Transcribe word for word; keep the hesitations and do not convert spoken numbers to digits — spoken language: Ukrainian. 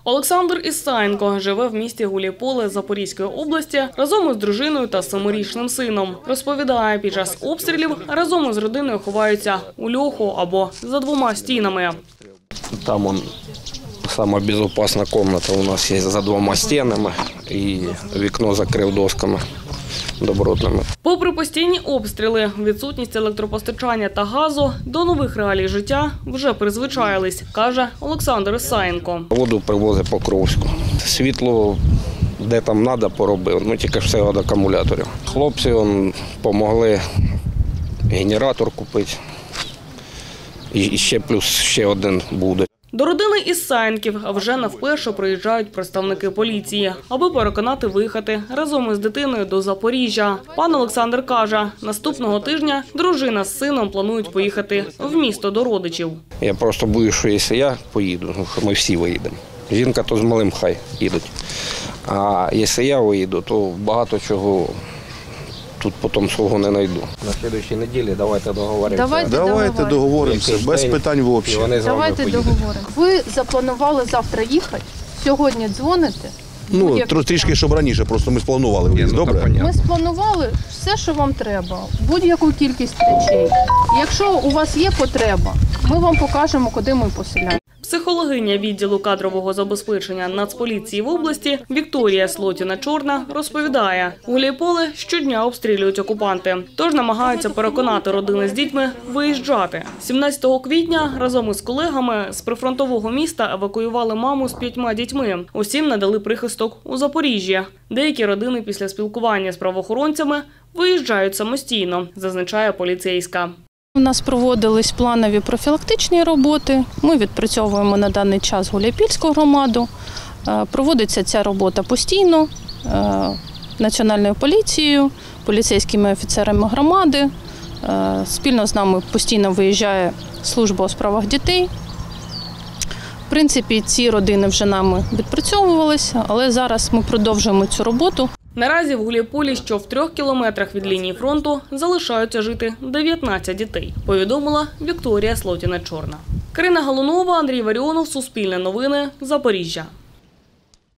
Олександр Ісаєнко живе в місті Гуляйполе Запорізької області разом із дружиною та семирічним сином. Розповідає, під час обстрілів разом із родиною ховаються у льоху або за двома стінами. Там он, сама безопасна кімната у нас є за двома стінами і вікно закрив досками добротними. Попри постійні обстріли, відсутність електропостачання та газу, до нових реалій життя вже призвичаїлись, каже Олександр Ісаєнко. Воду привозить Покровську. Світло де там треба поробив, ну тільки все від акумуляторів. Хлопці допомогли генератор купити і ще плюс ще один буде. До родини Ісаєнків вже не вперше приїжджають представники поліції, аби переконати виїхати разом із дитиною до Запоріжжя. Пан Олександр каже, наступного тижня дружина з сином планують поїхати в місто до родичів. Я просто боюсь, що якщо я поїду, ми всі виїдемо. Жінка то з малим хай їдуть. А якщо я виїду, то багато чого тут потім свого не знайду. На наступній неділі давайте договоримося. Давайте, давайте договоримося, без питань взагалі. Давайте договоримо. Ви запланували завтра їхати, сьогодні дзвоните? Ну, трішки, щоб раніше, просто ми спланували виїзд, ну, добре? Ми спланували все, що вам треба, будь-яку кількість речей. Якщо у вас є потреба, ми вам покажемо, куди ми поселяємо. Психологиня відділу кадрового забезпечення Нацполіції в області Вікторія Слотіна-Чорна розповідає, Гуляйполе щодня обстрілюють окупанти, тож намагаються переконати родини з дітьми виїжджати. сімнадцятого квітня разом із колегами з прифронтового міста евакуювали маму з п'ятьма дітьми. Усім надали прихисток у Запоріжжі. Деякі родини після спілкування з правоохоронцями виїжджають самостійно, зазначає поліцейська. У нас проводились планові профілактичні роботи. Ми відпрацьовуємо на даний час Гуляйпільську громаду. Проводиться ця робота постійно Національною поліцією, поліцейськими офіцерами громади. Спільно з нами постійно виїжджає служба у справах дітей. В принципі, ці родини вже нами відпрацьовувалися, але зараз ми продовжуємо цю роботу. Наразі в Гуляйполі, що в трьох кілометрах від лінії фронту, залишаються жити дев'ятнадцять дітей, повідомила Вікторія Слотіна-Чорна. Карина Галунова, Андрій Варіонов, Суспільне новини, Запоріжжя.